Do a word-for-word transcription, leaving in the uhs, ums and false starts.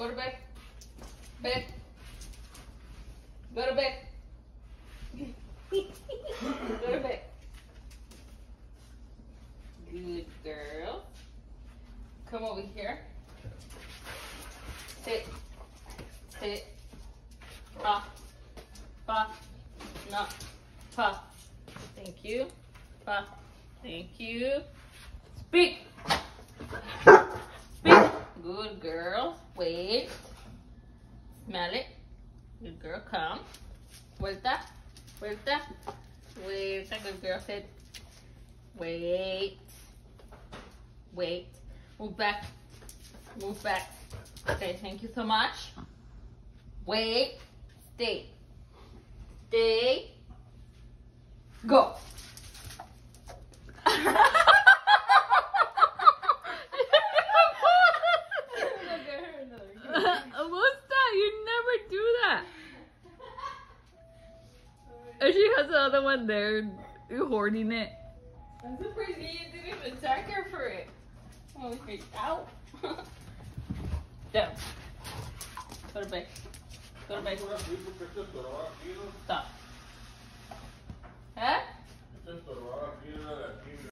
Go to bed. Bed. Go to bed. Go to bed. Good girl. Come over here. Sit. Sit. Pa. Pa. No. Pa. Thank you. Pa. Thank you. Speak. Speak. Good girl. Wait. Smell it. Good girl. Come. Vuelta. Vuelta. Vuelta. Good girl. Sit. Wait. Wait. Move back. Move back. Okay, thank you so much. Wait. Stay. Stay. Go. What's that? You never do that. And she has the other one there. You're hoarding it. I'm surprised you didn't even attack her for it. Oh, okay. Ow. Down. Go to bed. Go to bed. Stop. Huh?